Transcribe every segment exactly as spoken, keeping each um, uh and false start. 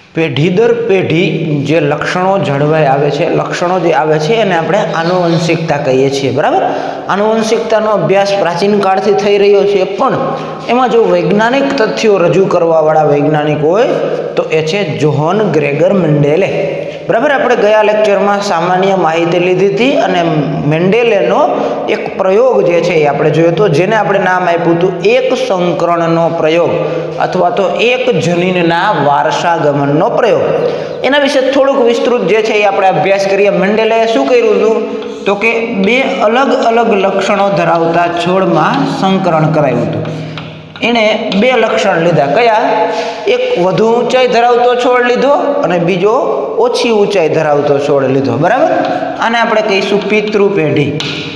પેઢી દર પેઢી જે લક્ષણો જળવાઈ આવે છે, લક્ષણો જે આવે છે એને આપણે આનુવંશિકતા કહીએ છીએ, બરાબર. આનુવંશિકતાનો અભ્યાસ પ્રાચીન કાળથી થઈ રહ્યો છે, પણ એમાં જો વૈજ્ઞાનિક તથ્યો રજૂ કરવાવાળા વૈજ્ઞાનિક હોય તો એ છે જોહન ગ્રેગર મેન્ડેલે, બરાબર. આપણે ગયા લેક્ચરમાં સામાન્ય માહિતી લીધી હતી અને મેન્ડેલેનો એક પ્રયોગ જે છે એ આપણે જોયો હતો, જેને આપણે નામ આપ્યું હતું એક સંકરણનો પ્રયોગ અથવા તો એક જનીનના વારસાગમનનો પ્રયોગ. એના વિશે થોડુંક વિસ્તૃત જે છે એ આપણે અભ્યાસ કરીએ. મેન્ડેલેએ શું કર્યું હતું તો કે બે અલગ અલગ લક્ષણો ધરાવતા છોડમાં સંકરણ કરાવ્યું હતું. એણે બે લક્ષણ લીધા. કયા? એક વધુ ઊંચાઈ ધરાવતો છોડ લીધો અને બીજો ઓછી ઊંચાઈ ધરાવતો છોડ લીધો, બરાબર. આને આપણે કહીશું પિતૃ પેઢી.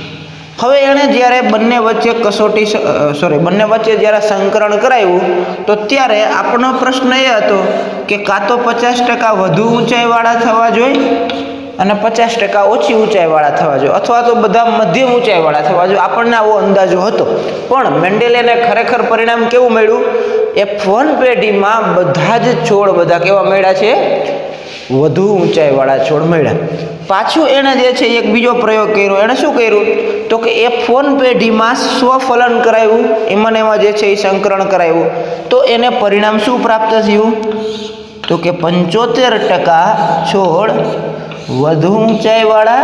હવે એણે જ્યારે બંને વચ્ચે કસોટી સોરી બંને વચ્ચે જ્યારે સંકરણ કરાવ્યું તો ત્યારે આપણો પ્રશ્ન એ હતો કે કાં તો પચાસ ટકા વધુ ઊંચાઈવાળા થવા જોઈએ અને પચાસ ટકા ઓછી ઊંચાઈવાળા થવા જોઈએ, અથવા તો બધા મધ્યમ ઊંચાઈવાળા થવા જોઈએ. આપણને આવો અંદાજો હતો, પણ મેન્ડેલેને ખરેખર પરિણામ કેવું મળ્યું? એફ વન પેઢીમાં બધા જ છોડ બધા કેવા મળ્યા છે? વધુ ઊંચાઈવાળા છોડ મળ્યા. પાછું એણે જે છે એક બીજો પ્રયોગ કર્યો. એણે શું કર્યું તો કે એફ વન પેઢીમાં સ્વફલન કરાવ્યું, એમાં એમાં જે છે એ સંકરણ કરાવ્યું. તો એને પરિણામ શું પ્રાપ્ત થયું તો કે પંચોતેર ટકા છોડ વધુ ઊંચાઈવાળા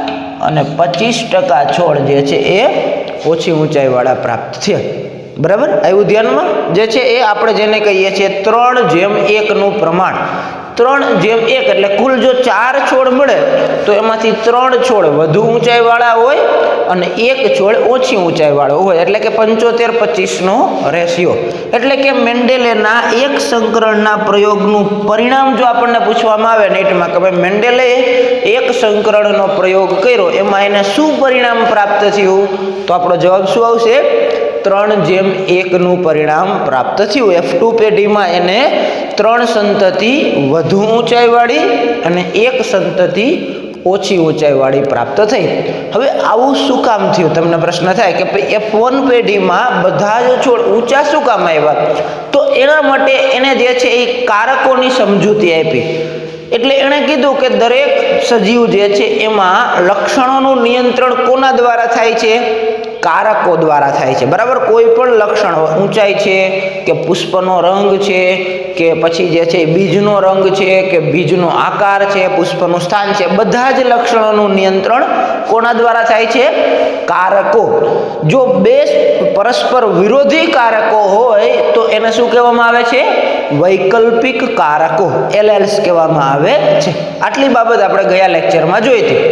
અને પચીસ ટકા છોડ જે છે એ ઓછી ઊંચાઈવાળા પ્રાપ્ત થયા, બરાબર. આવ્યું ધ્યાનમાં? જે છે એ આપણે જેને કહીએ છીએ ત્રણ જેમ એકનું પ્રમાણ. ત્રણ જેમ એક એટલે કુલ જો ચાર છોડ મળે તો એમાંથી ત્રણ છોડ વધુ ઊંચાઈવાળા હોય અને એક છોડ ઓછી ઊંચાઈવાળો હોય, એટલે કે પંચોતેર પચીસનો રેશિયો. એટલે કે મેન્ડેલેના એક સંકરણના પ્રયોગનું પરિણામ જો આપણને પૂછવામાં આવે નેટમાં કે ભાઈ મેન્ડેલે એક સંકરણનો પ્રયોગ કર્યો, એમાં એને શું પરિણામ પ્રાપ્ત થયું, તો આપણો જવાબ શું આવશે? ત્રણ જેમ એકનું પરિણામ પ્રાપ્ત થયું. એફ ટુ પેઢીમાં એને ત્રણ સંતતિ વધુ ઊંચાઈવાળી અને એક સંતતિ ઓછી ઊંચાઈવાળી પ્રાપ્ત થઈ. હવે આવું શું કામ થયું? તમને પ્રશ્ન થાય કે ભાઈ એફ વન પેઢીમાં બધા જ છોડ ઊંચા શું કામ આવ્યા? તો એના માટે એને જે છે એ કારકોની સમજૂતી આપી. એટલે એણે કીધું કે દરેક સજીવ જે છે એમાં લક્ષણોનું નિયંત્રણ કોના દ્વારા થાય છે? કારકો દ્વારા થાય છે, બરાબર. કોઈ પણ લક્ષણ ઊંચાઈ છે કે પુષ્પનો રંગ છે કે પછી જે છે બીજનો રંગ છે કે બીજનો આકાર છે, પુષ્પનું સ્થાન છે, બધા જ લક્ષણોનું નિયંત્રણ કોના દ્વારા થાય છે? કારકો. જો બે પરસ્પર વિરોધી કારકો હોય તો એને શું કહેવામાં આવે છે? વૈકલ્પિક કારકો, એલએલ્સ કહેવામાં આવે છે. આટલી બાબત આપણે ગયા લેક્ચરમાં જોઈ હતી.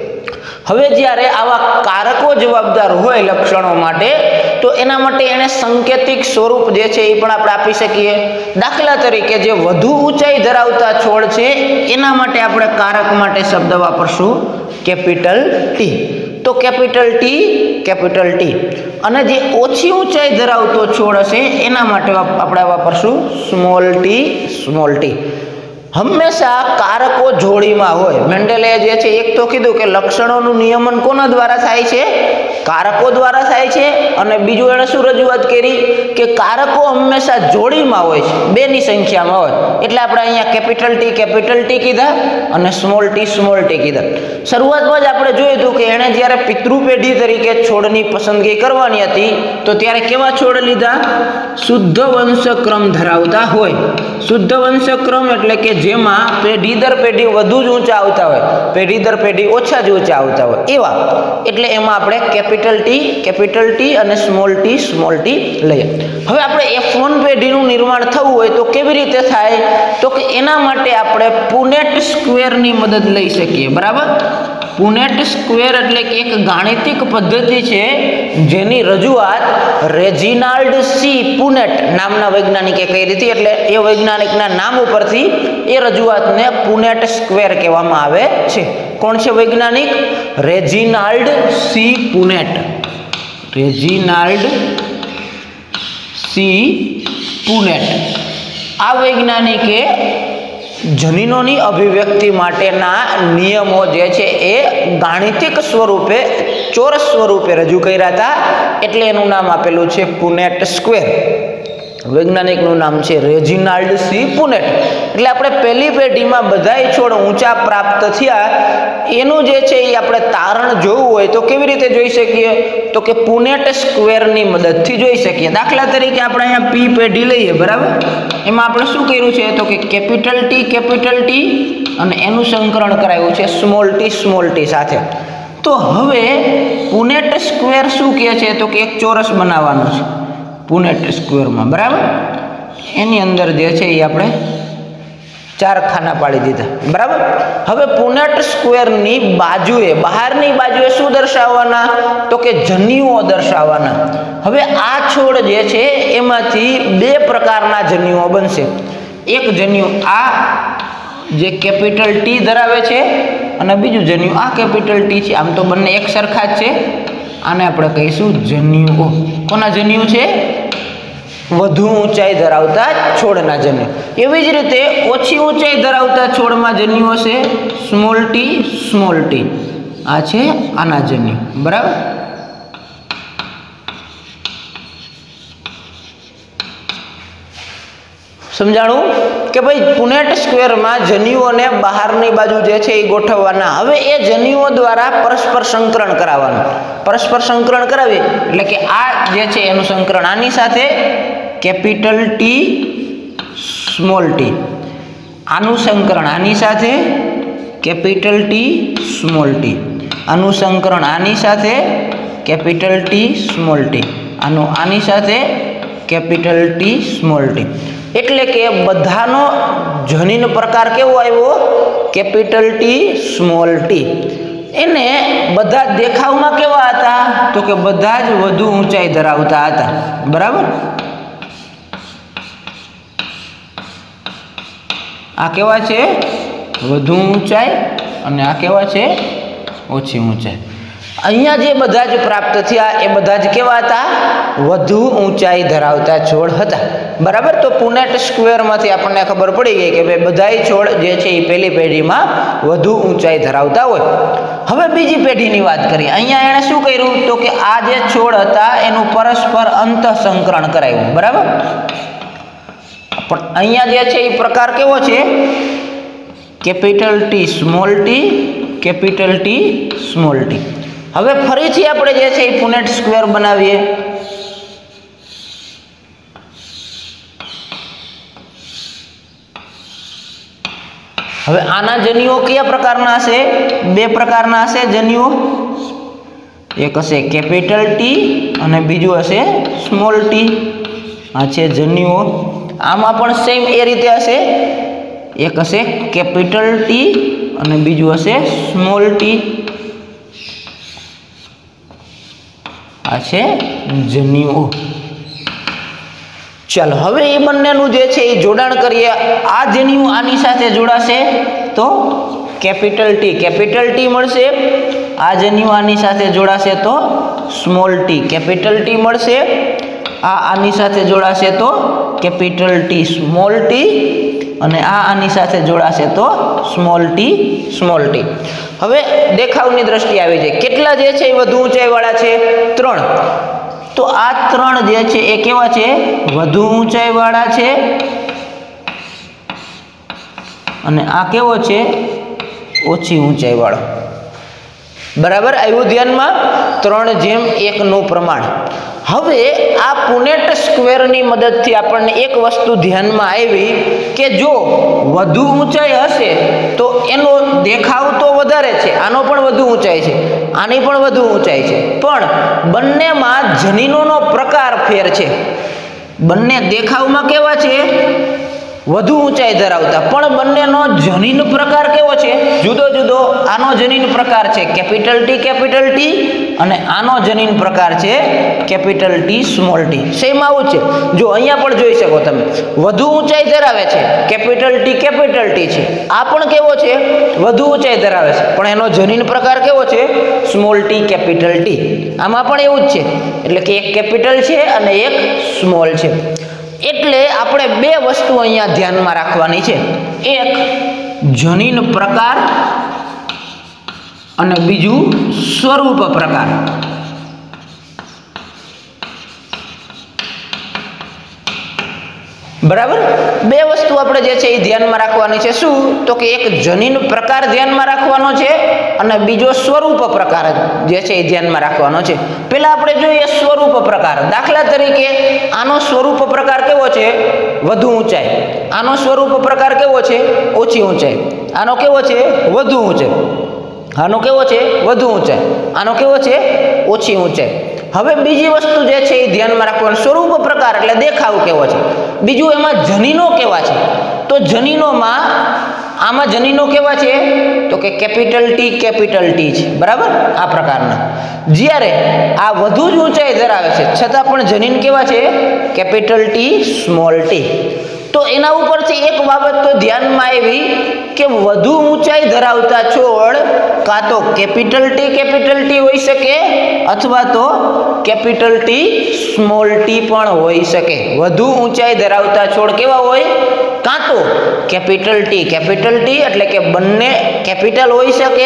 હવે જ્યારે આવા કારકો જવાબદાર હોય લક્ષણો માટે તો એના માટે એને સંકેતિક સ્વરૂપ જે છે એ પણ આપણે આપી શકીએ. દાખલા તરીકે જે વધુ ઊંચાઈ ધરાવતા છોડ છે એના માટે આપણે કારક માટે શબ્દ વાપરશું કેપિટલ ટી. તો કેપિટલ ટી કેપિટલ ટી. અને જે ઓછી ઊંચાઈ ધરાવતો છોડ હશે એના માટે આપણે વાપરશું સ્મોલ ટી સ્મોલ ટી. હંમેશા કારકો જોડીમાં હોય. મેન્ડેલે જે છે એક તો કીધું કે લક્ષણોનું નિયમન કોના દ્વારા થાય છે? કારકો દ્વારા થાય છે. અને બીજું એણે શું રજૂઆત કરી કે કારકો હંમેશા જોડીમાં હોય છે, બેની સંખ્યામાં હોય. એટલે આપણે અહીંયા કેપિટલ ટી કેપિટલ ટી કીધા અને સ્મોલ ટી સ્મોલ ટી કીધા. શરૂઆતમાં જ આપણે જોયું હતું કે એણે જ્યારે પિતૃ પેઢી તરીકે છોડની પસંદગી કરવાની હતી તો ત્યારે કેવા છોડ લીધા? શુદ્ધ વંશક્રમ ધરાવતા હોય. શુદ્ધ વંશક્રમ એટલે કે જેમાં પેઢી દર પેઢી વધુ જ ઊંચા આવતા હોય, પેઢી દર પેઢી ઓછા જ ઊંચા આવતા હોય એવા. એટલે એમાં આપણે કેપિટલ ટી કેપિટલ ટી અને સ્મોલ ટી સ્મોલ ટી લઈએ. હવે આપણે એફ વન પેઢીનું નિર્માણ થવું હોય તો કેવી રીતે થાય? તો કે એના માટે આપણે પુનેટ સ્ક્વેરની મદદ લઈ શકીએ, બરાબર. પુનેટ સ્ક્વેર એટલે કે એક ગાણિતિક પદ્ધતિ છે જેની રજૂઆત રેજિનાલ્ડ સી પુનેટ નામના વૈજ્ઞાનિકે કરી હતી. એટલે એ વૈજ્ઞાનિકના નામ ઉપરથી એ રજૂઆતને પુનેટ સ્ક્વેર કહેવામાં આવે છે. કોણ છે વૈજ્ઞાનિક? Reginald C Punnett. Reginald C Punnett. આ વૈજ્ઞાનિકે જનીનોની અભિવ્યક્તિ માટેના નિયમો જે છે એ ગાણિતિક સ્વરૂપે ચોરસ સ્વરૂપે રજૂ કર્યા હતા. એટલે એનું નામ આપેલું છે પુનેટ સ્ક્વેર. વૈજ્ઞાનિકનું નામ છે રેજિનાલ્ડ સી પુનેટ. એટલે આપણે પહેલી પેઢીમાં બધાય છોડ ઊંચા પ્રાપ્ત થયા એનું જે છે એ આપણે તારણ જોવું હોય તો કેવી રીતે જોઈ શકીએ? તો કે પુનેટ સ્ક્વેરની મદદથી જોઈ શકીએ. દાખલા તરીકે આપણે અહીંયા પી પેઢી લઈએ, બરાબર? એમાં આપણે શું કર્યું છે? તો કે કેપિટલ ટી કેપિટલ ટી અને એનું સંકરણ કરાવ્યું છે સ્મોલ ટી સ્મોલ ટી સાથે. તો હવે પુનેટ સ્ક્વેર શું કહે છે? તો કે એક ચોરસ બનાવવાનો છે પુનેટ સ્ક્વેરમાં, બરાબર? એની અંદર જે છે એ આપણે ચાર ખાના પાડી દીધા, બરાબર? હવે પુનેટ સ્ક્વેરની બાજુએ, બહારની બાજુએ શું દર્શાવવાના? તો કે જન્યુઓ દર્શાવવાના. હવે આ છોડ જે છે એમાંથી બે પ્રકારના જન્યુઓ બનશે. એક જન્યુ આ જે કેપિટલ ટી ધરાવે છે અને બીજું જન્યુ આ કેપિટલ ટી છે. આમ તો બંને એક સરખા જ છે. આને આપણે કહીશું જન્યુઓ. કોના જન્યુ છે? વધુ ઊંચાઈ ધરાવતા છોડના જન્યુ. એવી જ રીતે ઓછી ઊંચાઈ ધરાવતા છોડમાં જન્યુ હશે સ્મોલ ટી સ્મોલ ટી. આ છે આના જન્યુ, બરાબર? સમજાણું કે ભાઈ પુનેટ સ્ક્વેરમાં જન્યુઓને બહારની બાજુ જે છે એ ગોઠવવાના. હવે એ જન્યુઓ દ્વારા પરસ્પર સંકરણ કરાવવાનું. પરસ્પર સંકરણ કરાવીએ એટલે કે આ જે છે એનું સંકરણ આની સાથે કેપિટલ ટી સ્મોલ ટી, આનું સંકરણ આની સાથે કેપિટલ ટી સ્મોલ ટી, આનું સંકરણ આની સાથે કેપિટલ ટી સ્મોલ ટી, આનું આની સાથે કેપિટલ ટી સ્મોલ ટી. એટલે કે બધાનો જનીન પ્રકાર કેવો આવ્યો? Capital T small T. એને બધા દેખાવમાં કેવા હતા? તો કે બધા જ વધુ ઊંચાઈ ધરાવતા હતા, બરાબર? આ કેવા છે? વધુ ઊંચાઈ અને આ કેવા છે? ઓછી ઊંચાઈ. અહીંયા જે બધા જ પ્રાપ્ત થયા એ બધા જ કેવા હતા? વધુ ઊંચાઈ ધરાવતા છોડ હતા, બરાબર? તો પુનેટ સ્ક્વેરમાંથી આપણને ખબર પડી ગઈ કે ભાઈ બધાય છોડ જે છે એ પહેલી પેઢીમાં વધુ ઊંચાઈ ધરાવતા હોય. હવે બીજી પેઢીની વાત કરીએ. અહીંયા એણે શું કર્યું? તો કે આ જે છોડ હતા એનું પરસ્પર અંતઃસંકરણ કરાવ્યું, બરાબર? પણ અહીંયા જે છે એ પ્રકાર કેવો છે? Capital T small T capital T small T. હવે ફરીથી આપણે જે છે એ પુનેટ સ્ક્વેર બનાવીએ. હવે આના જન્યુઓ કયા પ્રકારના હશે? બે પ્રકારના હશે જન્યુઓ. એક હશે કેપિટલ ટી અને બીજું હશે સ્મોલ ટી. આ છે જન્યુઓ. આમાં પણ સેમ એ રીતે હશે. એક હશે કેપિટલ ટી અને બીજું હશે સ્મોલ ટી. આ છે જન્યુઓ. ચાલો હવે એ બંનેનું જે છે એ જોડાણ કરીએ. આ જન્યુ આની સાથે જોડાશે તો કેપિટલ ટી કેપિટલ ટી મળશે. આ જન્યુ આની સાથે જોડાશે તો સ્મોલ ટી કેપિટલ ટી મળશે. આ આની સાથે જોડાશે તો કેપિટલ ટી સ્મોલ ટી અને આ આની સાથે જોડાશે તો સ્મોલ ટી સ્મોલ ટી. હવે દેખાવની દ્રષ્ટિએ આવી જાય. કેટલા જે છે એ વધુ ઊંચાઈવાળા છે? ત્રણ. તો આ ત્રણ જે છે એ કેવા છે? વધુ ઊંચાઈવાળા છે. અને આ કેવો છે? ઓછી ઊંચાઈવાળો. બરાબર આવ્યું ધ્યાનમાં? ત્રણ જેમ એકનું પ્રમાણ. હવે આ પુનેટ સ્ક્વેરની મદદથી આપણને એક વસ્તુ ધ્યાનમાં આવી કે જો વધુ ઊંચાઈ હશે તો એનો દેખાવ તો વધારે છે, આનો પણ વધુ ઊંચાઈ છે, આની પણ વધુ ઊંચાઈ છે, પણ બંનેમાં જનીનોનો પ્રકાર ફેર છે. બંને દેખાવમાં કેવા છે? વધુ ઊંચાઈ ધરાવતા, પણ બંનેનો જનીન પ્રકાર કેવો છે? જુદો જુદો. આનો જનીન પ્રકાર છે કેપિટલ ટી કેપિટલ ટી અને આનો જનીન પ્રકાર છે capital T small T. Same આવું છે. જો અહીંયા પણ જોઈ શકો તમે, વધુ ઊંચાઈ ધરાવે છે કેપિટલ ટી કેપિટલ ટી છે. આ પણ કેવો છે? વધુ ઊંચાઈ ધરાવે છે, પણ એનો જનીન પ્રકાર કેવો છે? Small T capital T. આમાં પણ એવું જ છે. એટલે કે એક કેપિટલ છે અને એક સ્મોલ છે. એટલે આપણે બે વસ્તુ અહીંયા ધ્યાનમાં રાખવાની છે. એક જનીન પ્રકાર અને બીજું સ્વરૂપ પ્રકાર. બરાબર. બે વસ્તુ આપણે જે છે એ ધ્યાનમાં રાખવાની છે. શું? તો કે એક જનીન પ્રકાર ધ્યાનમાં રાખવાનો છે અને બીજો સ્વરૂપ પ્રકાર જે છે એ ધ્યાનમાં રાખવાનો છે. પહેલા આપણે જોઈએ સ્વરૂપ પ્રકાર. દાખલા તરીકે આનો સ્વરૂપ પ્રકાર કેવો છે? વધુ ઊંચાઈ. આનો સ્વરૂપ પ્રકાર કેવો છે? ઓછી ઊંચાઈ. આનો કેવો છે? વધુ ઊંચાઈ. આનો કેવો છે? વધુ ઊંચાઈ. આનો કેવો છે? ઓછી ઊંચાઈ. હવે બીજી વસ્તુ જે છે એ ધ્યાનમાં રાખવાનું, સ્વરૂપ પ્રકાર એટલે દેખાવ કેવો છે. બીજું એમાં જનીનો કેવા છે. તો જનીનોમાં આમાં જનીનો કેવા છે? તો કે કેપિટલ ટી કેપિટલ ટી છે. બરાબર, આ પ્રકારના. જ્યારે આ વધુ જ ઊંચાઈ ધરાવે છે છતાં પણ જનીન કેવા છે? Capital T small T. તો એના ઉપરથી એક બાબત તો ધ્યાનમાં આવી કે વધુ ઊંચાઈ ધરાવતા છોડ કાં તો કેપિટલ ટી કેપિટલ ટી હોઈ શકે અથવા તો કેપિટલ ટી સ્મોલ ટી પણ હોઈ શકે. વધુ ઊંચાઈ ધરાવતા છોડ કેવા હોય? કાં તો કેપિટલ ટી કેપિટલ ટી એટલે કે બંને કેપિટલ હોઈ શકે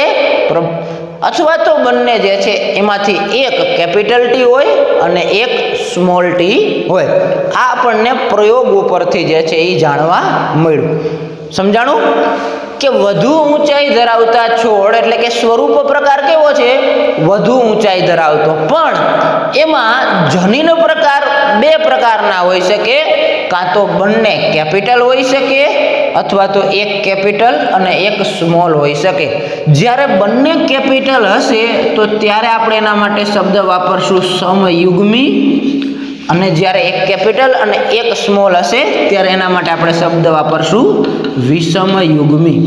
અથવા તો બંને જે છે એમાંથી એક કેપિટલ ટી હોય અને એક સ્મોલ ટી હોય. આ આપણને પ્રયોગ ઉપરથી જે છે એ જાણવા મળ્યું. સમજાણું કે વધુ ઊંચાઈ ધરાવતા છોડ એટલે કે સ્વરૂપ પ્રકાર કેવો છે? વધુ ઊંચાઈ ધરાવતો. પણ એમાં જનીન પ્રકાર બે પ્રકારના હોઈ શકે, કાં તો બંને કેપિટલ હોઈ શકે અથવા તો એક કેપિટલ અને એક સ્મોલ હોઈ શકે. જ્યારે બંને કેપિટલ હશે તો ત્યારે આપણે એના માટે શબ્દ વાપરશું સમયુગ્મી, અને જ્યારે એક કેપિટલ અને એક સ્મોલ હશે ત્યારે એના માટે આપણે શબ્દ વાપરશું વિષમયુગ્મી.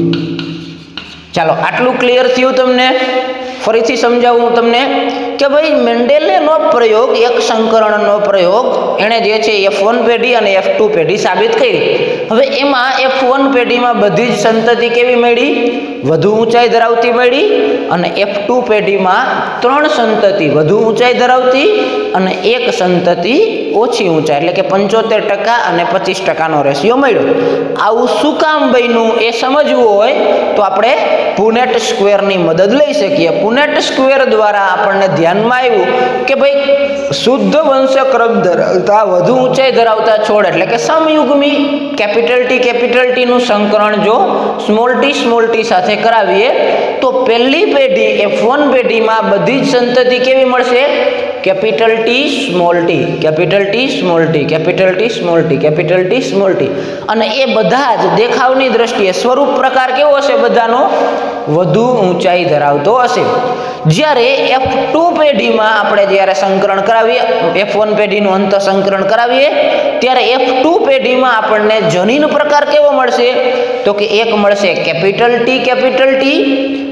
ચાલો, આટલું ક્લિયર થયું તમને? ફરીથી સમજાવું હું તમને કે ભાઈ મેન્ડેલેનો પ્રયોગ, એક સંકરણનો પ્રયોગ એણે જે છે એફ વન પેઢી અને એફ ટુ પેઢી સાબિત કરી. હવે એમાં એફ વન પેઢીમાં બધી જ સંતતિ કેવી મળી? વધુ ઊંચાઈ ધરાવતી મળી. અને એફ ટુ પેઢીમાં ત્રણ સંતતિ વધુ ઊંચાઈ ધરાવતી અને એક સંતતિ ઓછી ઊંચાઈ એટલે કે પંચોતેર ટકા અને પચીસ ટકાનો રેશિયો મળ્યો. આવું શું કામ બન્યું એ સમજવું હોય તો આપણે પુનેટ સ્ક્વેરની મદદ લઈ શકીએ. પુનેટ સ્ક્વેર દ્વારા આપણને ધ્યાનમાં આવ્યું કે ભાઈ શુદ્ધ વંશક્રમ ધરાવતા વધુ ઊંચાઈ ધરાવતા છોડ એટલે કે સમયુગ્મી કેપિટલ ટી કેપિટલ ટી નું સંકરણ જો સ્મોલ ટી સ્મોલ ટી સાથે કરાવીએ તો પહેલી પેઢી એફ વન પેઢીમાં બધી જ સંતતિ કેવી મળશે? Capital T small T capital T small T capital T small T capital T small T. અને એ બધા જ દેખાવની દ્રષ્ટિએ સ્વરૂપ પ્રકાર કેવો હશે? બધાનો વધુ ઊંચાઈ ધરાવતો હશે. જ્યારે એફ ટુ પેઢીમાં આપણે જ્યારે સંકરણ કરાવીએ, એફ વન પેઢીનું અંત સંકરણ કરાવીએ ત્યારે એફ ટુ પેઢીમાં આપણને જનીન પ્રકાર કેવો મળશે? તો કે એક મળશે કેપિટલ ટી કેપિટલ ટી,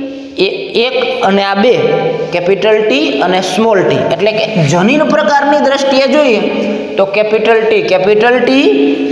એક અને આ બે કેપિટલ ટી અને સ્મોલ ટી. એટલે કે જનીન પ્રકારની દ્રષ્ટિએ જોઈએ તો capital T capital T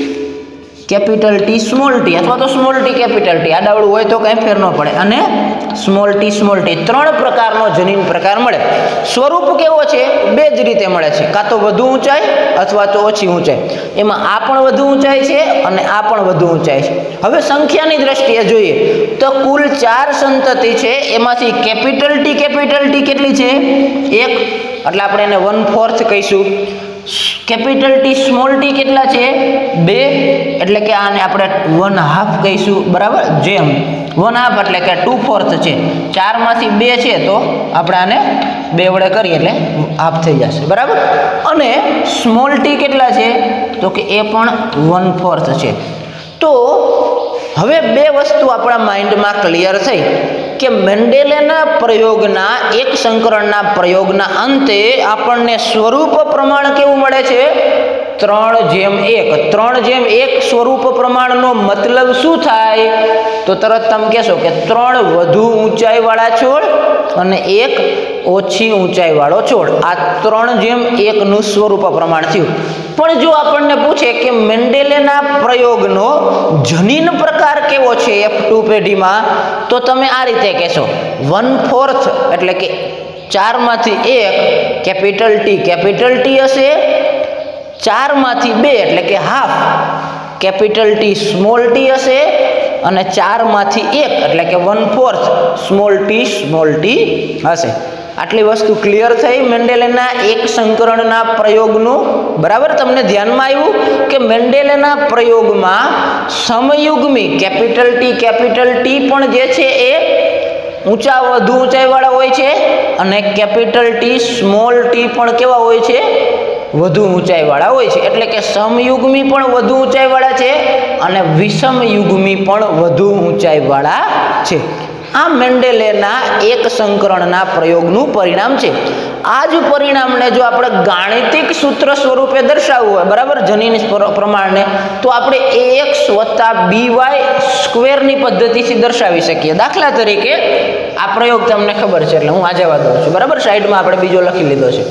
capital T small T અથવા તો સ્મોલ ટી કેપિટલ ટી, આડાવડું હોય તો કંઈ ફેર ન પડે, અને સ્મોલ ટી સ્મોલ ટી ત્રણ પ્રકારનો જનીન પ્રકાર મળે. સ્વરૂપ કેવો છે? બે જ રીતે મળે છે, કાં તો વધુ ઊંચાઈ અથવા તો ઓછી ઊંચાઈ. એમાં આ પણ વધુ ઊંચાઈ છે અને આ પણ વધુ ઊંચાઈ છે. હવે સંખ્યાની દ્રષ્ટિએ જોઈએ તો કુલ ચાર સંતતિ છે, એમાંથી કેપિટલ ટી કેપિટલ ટી કેટલી છે? એક, એટલે આપણે એને વન ફોર્થ કહીશું. કેપિટલ ટી સ્મોલ ટી કેટલા છે? બે, એટલે કે આને આપણે વન હાફ કહીશું. બરાબર, જેમ વન હાફ એટલે કે ટુ ફોર્થ છે. ચારમાંથી બે છે તો આપણે આને બે વડે કરીએ એટલે હાફ થઈ જશે. બરાબર. અને સ્મોલ ટી કેટલા છે? તો કે એ પણ વન ફોર્થ છે. તો હવે બે વસ્તુ આપણા માઇન્ડમાં ક્લિયર થઈ કે મેન્ડેલેના પ્રયોગના એક સંકરણના પ્રયોગના અંતે આપણને સ્વરૂપ પ્રમાણ કેવું મળે છે? ત્રણ જેમ એક. ત્રણ જેમ એક સ્વરૂપ પ્રમાણનો મતલબ શું થાય? તો તરત તમે કહેશો કે ત્રણ વધુ ઊંચાઈવાળા છોડ અને એક ઓછી ઊંચાઈવાળો છોડ, આ ત્રણ જેમ એકનું સ્વરૂપ પ્રમાણ થયું. પણ જો આપણને પૂછે કે મેન્ડેલેના પ્રયોગનો જનીન પ્રકાર કેવો છે એફ ટુ પેઢીમાં, તો તમે આ રીતે કહેશો વન ફોર્થ એટલે કે ચારમાંથી એક કેપિટલ ટી કેપિટલ ટી હશે, ચારમાંથી બે એટલે કે half capital T small T હશે, અને ચારમાંથી એક એટલે કે one fourth small T small T હશે. આટલી વસ્તુ ક્લિયર થઈ મેન્ડેલેના એક સંકરણના પ્રયોગનું, બરાબર? તમને ધ્યાનમાં આવ્યું કે મેન્ડેલેના પ્રયોગમાં સમયુગ્મી કેપિટલ ટી કેપિટલ ટી પણ જે છે એ ઊંચા વધુ ઊંચાઈવાળા હોય છે અને કેપિટલ ટી સ્મોલ ટી પણ કેવા હોય છે? વધુ ઊંચાઈવાળા હોય છે. એટલે કે સમયુગ્મી પણ વધુ ઊંચાઈવાળા છે અને વિષમયુગ્મી પણ વધુ ઊંચાઈવાળા છે. આ મેન્ડેલેના એક સંકરણના પ્રયોગનું પરિણામ છે. આ જ પરિણામને જો આપણે ગાણિતિક સૂત્ર સ્વરૂપે દર્શાવવું હોય, બરાબર, જનીન પ્રમાણે, તો આપણે એ એક્સ વત્તા બી વાય સ્ક્વેરની પદ્ધતિથી દર્શાવી શકીએ. દાખલા તરીકે આ પ્રયોગ તમને ખબર છે એટલે હું આજે વાત કરું છું, બરાબર? સાઈડમાં આપણે બીજો લખી લીધો છે.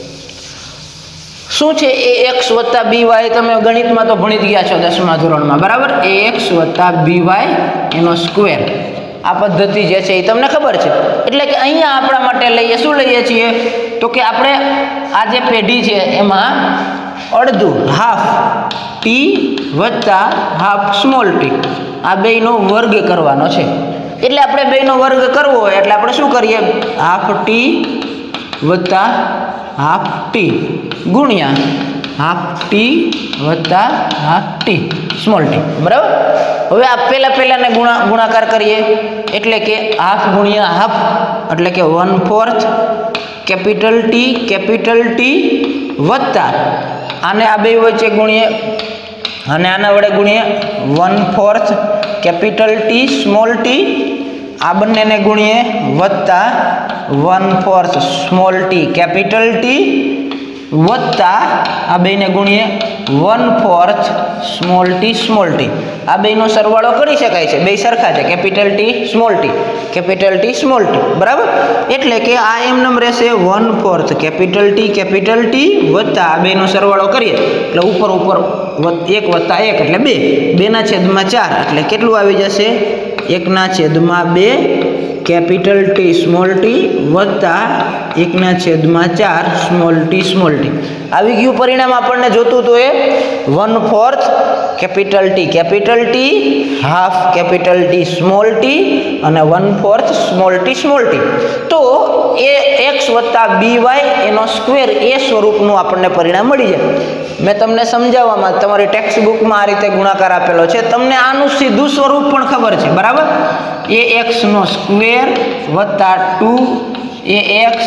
શું છે એ એક્સ વત્તા બી વાય? તમે ગણિતમાં તો ભણી જ ગયા છો દસમા ધોરણમાં, બરાબર? એ એક્સ વત્તા બી વાય એનો સ્ક્વેર, આ પદ્ધતિ જે છે એ તમને ખબર છે. એટલે કે અહીંયા આપણા માટે લઈએ, શું લઈએ છીએ? તો કે આપણે આ જે પેઢી છે એમાં અડધું હાફ ટી વત્તા હાફ સ્મોલ ટી, આ બેયનો વર્ગ કરવાનો છે. એટલે આપણે બેયનો વર્ગ કરવો હોય એટલે આપણે શું કરીએ? હાફ ટી વત્તા હાફ ટી ગુણ્યા હાફ ટી વત્તા હાફ ટી સ્મોલ ટી, બરાબર? હવે આ પહેલા પહેલાને ગુણા ગુણાકાર કરીએ એટલે કે હાફ ગુણ્યા હાફ એટલે કે one fourth capital T capital T વત્તા આને આ બે વચ્ચે ગુણીએ અને આના વડે ગુણીએ one fourth capital T small T, આ બંનેને ગુણીએ વત્તા one fourth small T capital T વત્તા આ બેને ગુણીએ one fourth small T small T. આ બેનો સરવાળો કરી શકાય છે, બે સરખા છે, capital T small T capital T small T, બરાબર? એટલે કે આ એમનેમ રહેશે one fourth capital T capital T વત્તા આ બેનો સરવાળો કરીએ એટલે ઉપર ઉપર એક વત્તા એક એટલે બે, બેના છેદમાં ચાર એટલે કેટલું આવી જશે? એકના છેદમાં બે કેપિટલ ટી સ્મોલ ટી વત્તા એકના છેદમાં ચાર સ્મોલ ટી સ્મોલ ટી. આવી ગયું પરિણામ આપણને જોતું હતું એ one fourth capital T capital T half capital T small T અને one fourth small T small T. તો એ એક્સ વત્તા બી વાય એનો સ્ક્વેર એ સ્વરૂપનું આપણને પરિણામ મળી જાય. મેં તમને સમજાવવામાં તમારી ટેક્સ્ટ બુકમાં આ રીતે ગુણાકાર આપેલો છે, તમને આનું સીધું સ્વરૂપ પણ ખબર છે, બરાબર? એ એક્સનો સ્ક્વેર વત્તા ટુ એ એક્સ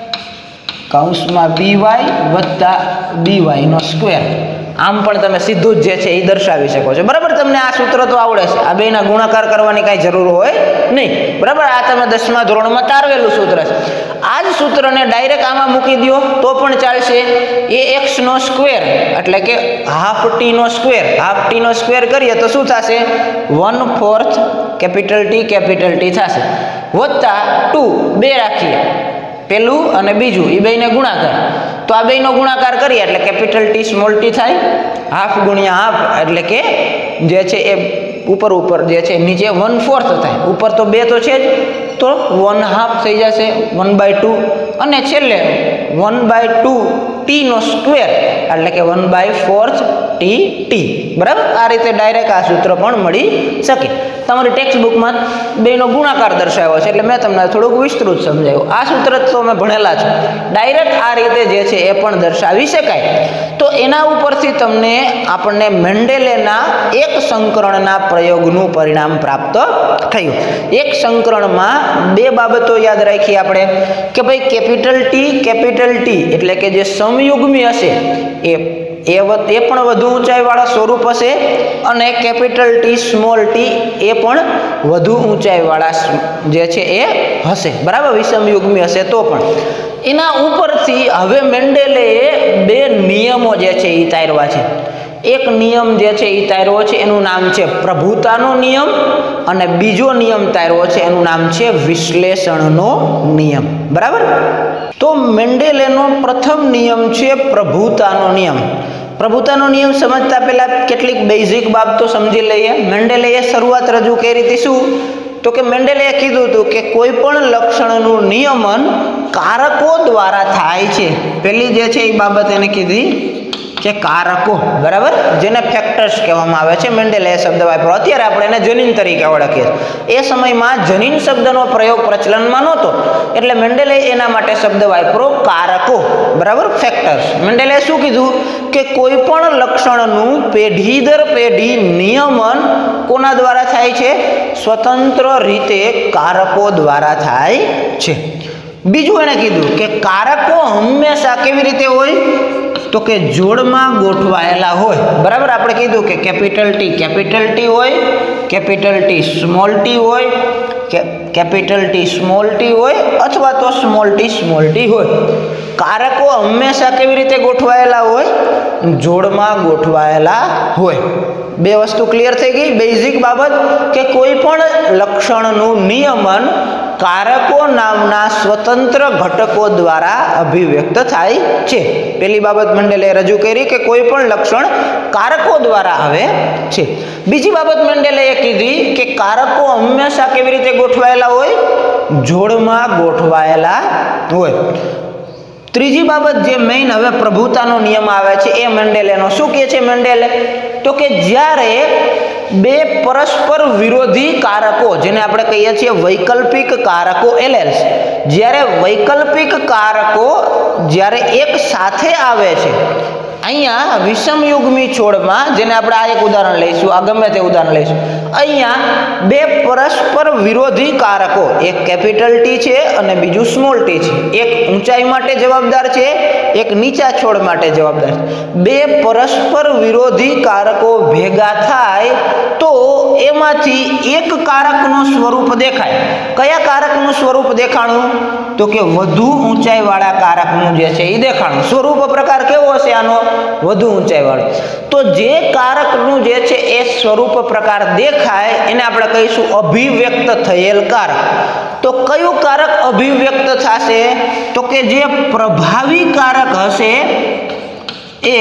કૌંસમાં બી વાય વત્તા બી વાયનો સ્ક્વેર. આમ પણ તમે સીધું જ જે છે એ દર્શાવી શકો છો, બરાબર? તમને આ સૂત્ર તો આવડે છે, આ બેના ગુણાકાર કરવાની કાંઈ જરૂર હોય નહીં, બરાબર? આ તમે દસમા ધોરણમાં તારવેલું સૂત્ર છે. આ જ સૂત્રને ડાયરેક્ટ આમાં મૂકી દો તો પણ ચાલશે. એ એક્સનો સ્ક્વેર એટલે કે હાફ ટીનો સ્ક્વેર, હાફ ટીનો સ્ક્વેર કરીએ તો શું થશે? One fourth capital T capital T થશે વત્તા ટુ, બે રાખીએ, પેલું અને બીજું, એ બેને ગુણાકાર, તો આ બેનો ગુણાકાર કરીએ એટલે કેપિટલ ટી સ્મોલ ટી થાય, હાફ ગુણ્યા હાફ એટલે કે જે છે એ ઉપર ઉપર જે છે નીચે વન ફોર્થ થાય, ઉપર તો બે તો છે જ તો વન હાફ થઈ જશે વન બાય ટુ અને છેલ્લે વન બાય ટુ ટીનો સ્ક્વેર એટલે કે one by fourth T T, બરાબર? આ રીતે ડાયરેક્ટ આ સૂત્ર પણ મળી શકે. તમારી ટેક્સ્ટ બુકમાં બેનો ગુણાકાર દર્શાવ્યો છે એટલે મેં તમને થોડુંક વિસ્તૃત સમજાવ્યું. આ સૂત્ર તો મેં ભણેલા છે, ડાયરેક્ટ આ રીતે જે છે એ પણ દર્શાવી શકાય. તો એના ઉપરથી તમને આપણને મેન્ડેલેના એક સંકરણના પ્રયોગનું પરિણામ પ્રાપ્ત થયું. એક સંકરણમાં બે બાબતો યાદ રાખીએ આપણે કે ભાઈ કેપિટલ ટી કેપિટલ ટી એટલે કે જે સમયુગ્મી હશે એ એ એ પણ વધુ ઊંચાઈવાળા સ્વરૂપ હશે અને કેપિટલ ટી સ્મોલ ટી એ પણ વધુ ઊંચાઈવાળા જે છે એ હશે, બરાબર? વિષમયુગ્મી હશે તો પણ. એના ઉપરથી હવે મેન્ડેલે બે નિયમો જે છે એ તારવા છે. એક નિયમ જે છે એ તારવો છે એનું નામ છે પ્રભુતાનો નિયમ અને બીજો નિયમ તારવો છે એનું નામ છે વિશ્લેષણનો નિયમ, બરાબર? તો મેન્ડેલેનો પ્રથમ નિયમ છે પ્રભુતાનો નિયમ. પ્રભુતાનો નિયમ સમજતા પહેલા કેટલીક બેઝિક બાબતો સમજી લઈએ. મેન્ડેલેએ શરૂઆત રજૂ કરી હતી શું? તો કે મેન્ડેલેએ કીધું હતું કે કોઈ પણ લક્ષણનું નિયમન કારકો દ્વારા થાય છે. પહેલી જે છે એ બાબત એને કીધી કે કારકો, બરાબર, જેને ફેક્ટર્સ કહેવામાં આવે છે. મેન્ડેલે શબ્દ વાપર્યો. અત્યારે આપણે એને જનીન તરીકે ઓળખીએ. એ સમયમાં જનીન શબ્દનો પ્રયોગ પ્રચલનમાં નહોતો, એટલે મેન્ડેલે એના માટે શબ્દ વાપર્યો કારકો, બરાબર, ફેક્ટર્સ. મેન્ડેલે શું કીધું કે કોઈ પણ લક્ષણનું પેઢી દર પેઢી નિયમન કોના દ્વારા થાય છે? સ્વતંત્ર રીતે કારકો દ્વારા થાય છે. બીજું એણે કીધું કે કારકો હંમેશા કેવી રીતે હોય? તો કે જોડમાં ગોઠવાયેલા હોય, બરાબર. આપણે કીધું કે કેપિટલ ટી કેપિટલ ટી હોય, કેપિટલ ટી સ્મોલ ટી હોય, કેપિટલ ટી સ્મોલ ટી હોય, અથવા તો સ્મોલ ટી સ્મોલ ટી હોય. કારકો હંમેશા કેવી રીતે ગોઠવાયેલા હોય? જોડમાં ગોઠવાયેલા હોય. બે વસ્તુ ક્લિયર થઈ ગઈ. બેઝિક બાબત કે કોઈ પણ લક્ષણનું નિયમન કારકો નામના સ્વતંત્ર ઘટકો દ્વારા અભિવ્યક્ત થાય છે. પહેલી બાબત મેન્ડેલે રજૂ કરી કે કોઈ પણ લક્ષણ કારકો દ્વારા આવે છે. બીજી બાબત મેન્ડેલે એ કીધી કે કારકો હંમેશા કેવી રીતે ગોઠવાયેલા હોય? જોડમાં ગોઠવાયેલા હોય. ત્રીજી બાબત જે મેઇન હવે પ્રભુતાનો નિયમ આવે છે એ મેન્ડેલેનો. શું કહે છે મેન્ડેલે? તો કે જ્યારે બે પરસ્પર વિરોધી કારકો, જેને આપણે કહીએ છીએ વૈકલ્પિક કારકો એલેલ્સ, જ્યારે વૈકલ્પિક કારકો જ્યારે એક સાથે આવે છે, અહીંયા વિષમયુગ્મી છોડમાં, જેને આપણે આ એક ઉદાહરણ લઈશું, આ ગમે તે ઉદાહરણ લઈશું, અહીંયા બે પરસ્પર વિરોધી કારકો, એક કેપિટલ ટી છે અને બીજું સ્મોલ ટી છે. એક ઊંચાઈ માટે જવાબદાર છે, એક નીચા છોડ માટે જવાબદાર છે. બે પરસ્પર વિરોધી કારકો ભેગા થાય તો એમાંથી એક કારકનું સ્વરૂપ દેખાય. કયા કારકનું સ્વરૂપ દેખાણું? તો કે વધુ ઊંચાઈ વાળા કારકનું જે છે એ દેખાણું. સ્વરૂપ પ્રકાર કેવો હશે આનો? વધુ ઊંચાઈ વાળો. તો જે કારકનું જે છે એ સ્વરૂપ પ્રકાર દેખાય એને આપણે કહીશું અભિવ્યક્ત થયેલ કારક. તો કયું કારક અભિવ્યક્ત થશે? તો કે જે પ્રભાવી કારક હશે એ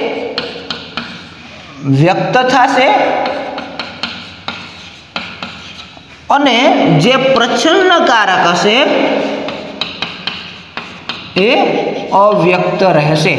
વ્યક્ત થશે અને જે પ્રચ્છન્ન કારક હશે એ અવ્યક્ત રહેશે.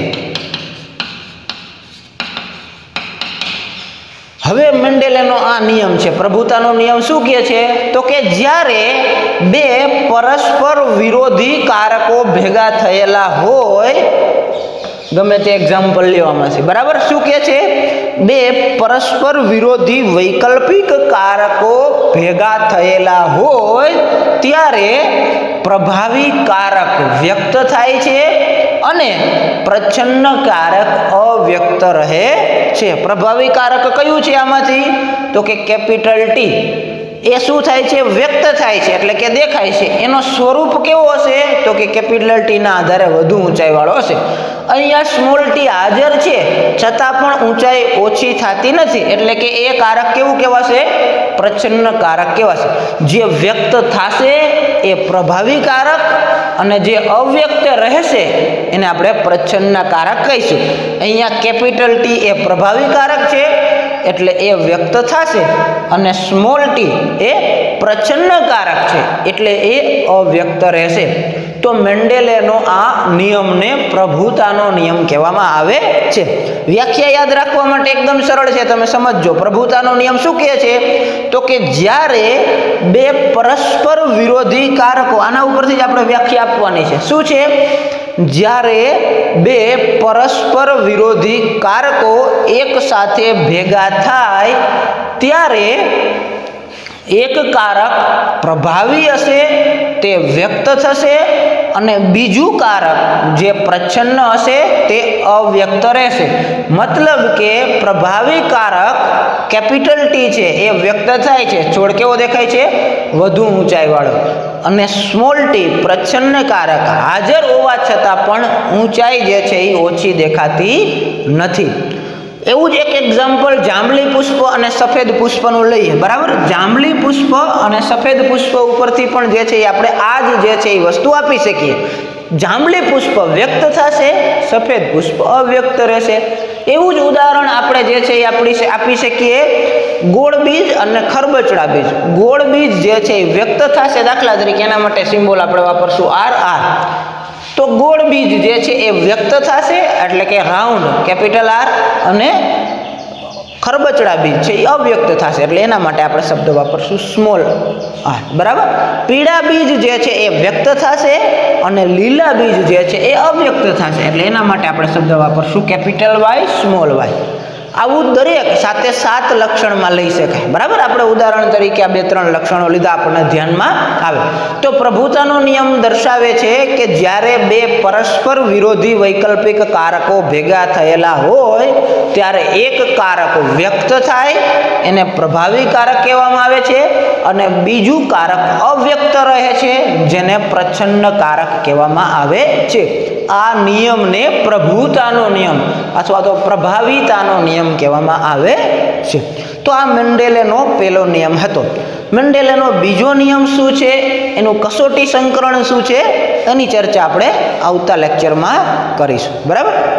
હવે મેન્ડેલેનો આ નિયમ છે, પ્રભુતાનો નિયમ. શું કહે છે? તો કે જ્યારે બે પરસ્પર વિરોધી કારકો ભેગા થયેલા હોય, ગમે તે એક્ઝામ્પલ લેવામાં છે, બરાબર. શું કહે છે? બે પરસ્પર વિરોધી વૈકલ્પિક કારકો ભેગા થયેલા હોય ત્યારે પ્રભાવી કારક વ્યક્ત થાય છે અને પ્રચ્છન્ન કારક અવ્યક્ત રહે છે. પ્રભાવી કારક કયું છે આમાંથી? તો કે કેપિટલ ટી. એ શું થાય છે? વ્યક્ત થાય છે, એટલે કે દેખાય છે. એનો સ્વરૂપ કેવો હશે? તો કે કેપિટલ ટી ના આધારે વધુ ઊંચાઈ વાળો હશે. અહીંયા સ્મોલ ટી હાજર છે છતાં પણ ઊંચાઈ ઓછી થતી નથી, એટલે કે એ કારક કેવું કહેવાશે? પ્રચ્છન્ન કારક કહેવાશે. જે વ્યક્ત થશે એ પ્રભાવી કારક અને જે અવ્યક્ત રહેશે એને આપણે પ્રચ્છન્ન કારક કહીશું. અહીંયા કેપિટલ ટી એ પ્રભાવી કારક છે એટલે એ વ્યક્ત થશે અને સ્મોલ ટી એ પ્રચ્છન્ન કારક છે એટલે એ અવ્યક્ત રહેશે. તો મેન્ડેલેનો આ નિયમને પ્રભુતાનો નિયમ કહેવામાં આવે છે. વ્યાખ્યા યાદ રાખવા માટે એકદમ સરળ છે, તમે સમજજો. પ્રભુતાનો નિયમ શું કહે છે? તો કે જ્યારે બે પરસ્પર વિરોધી કારકો, આના ઉપરથી જ આપણે વ્યાખ્યા આપવાની છે. શું છે? જ્યારે બે પરસ્પર વિરોધી કારકો એક સાથે ભેગા થાય ત્યારે એક કારક પ્રભાવી હશે, તે વ્યક્ત થશે અને બીજું કારક જે પ્રચ્છન્ન હશે તે અવ્યક્ત રહેશે. મતલબ કે પ્રભાવી કારક કેપિટલ ટી છે એ વ્યક્ત થાય છે, છોડ કેવો દેખાય છે? વધુ ઊંચાઈ વાળો. અને સ્મોલ ટી પ્રચ્છન્ન કારક હાજર હોવા છતાં પણ ઊંચાઈ જે છે એ ઓછી દેખાતી નથી. એવું જ એક એક્ઝામ્પલ જાંબલી પુષ્પ અને સફેદ પુષ્પનું લઈએ, બરાબર. જાંબલી પુષ્પ અને સફેદ પુષ્પ ઉપરથી પણ જે છે એ આપણે આ જ જે છે એ વસ્તુ આપી શકીએ. જાંબલી પુષ્પ વ્યક્ત થશે, સફેદ પુષ્પ અવ્યક્ત રહેશે. એવું જ ઉદાહરણ આપણે જે છે એ આપણી આપી શકીએ ગોળ બીજ અને ખરબચડા બીજ. ગોળ બીજ જે છે એ વ્યક્ત થશે, દાખલા તરીકે એના માટે સિમ્બોલ આપણે વાપરશું આર આર. તો તો ગોળ બીજ જે છે એ વ્યક્ત થશે, એટલે કે રાઉન્ડ કેપિટલ આર, અને ખરબચડા બીજ છે એ અવ્યક્ત થશે, એટલે એના માટે આપણે શબ્દ વાપરશું સ્મોલ આર. બરાબર. પીળા બીજ જે છે એ વ્યક્ત થશે અને લીલા બીજ જે છે એ અવ્યક્ત થશે, એટલે એના માટે આપણે શબ્દ વાપરશું કેપિટલ વાય સ્મોલ વાય. આવું દરેક સાથે સાત લક્ષણમાં લઈ શકાય. બરાબર. આપણે ઉદાહરણ તરીકે આ બે ત્રણ લક્ષણો લીધા આપણને ધ્યાનમાં આવે. તો પ્રભુતાનો નિયમ દર્શાવે છે કે જ્યારે બે પરસ્પર વિરોધી વૈકલ્પિક કારકો ભેગા થયેલા હોય ત્યારે એક કારક વ્યક્ત થાય, એને પ્રભાવી કારક કહેવામાં આવે છે, અને બીજું કારક અવ્યક્ત રહે છે, જેને પ્રચ્છન્ન કારક કહેવામાં આવે છે. આ નિયમને પ્રભુતાનો નિયમ અથવા તો પ્રભાવિતાનો નિયમ કહેવામાં આવે છે. તો આ મેન્ડેલેનો પહેલો નિયમ હતો. મેન્ડેલેનો બીજો નિયમ શું છે, એનું કસોટી સંકરણ શું છે, એની ચર્ચા આપણે આવતા લેક્ચરમાં કરીશું. બરાબર.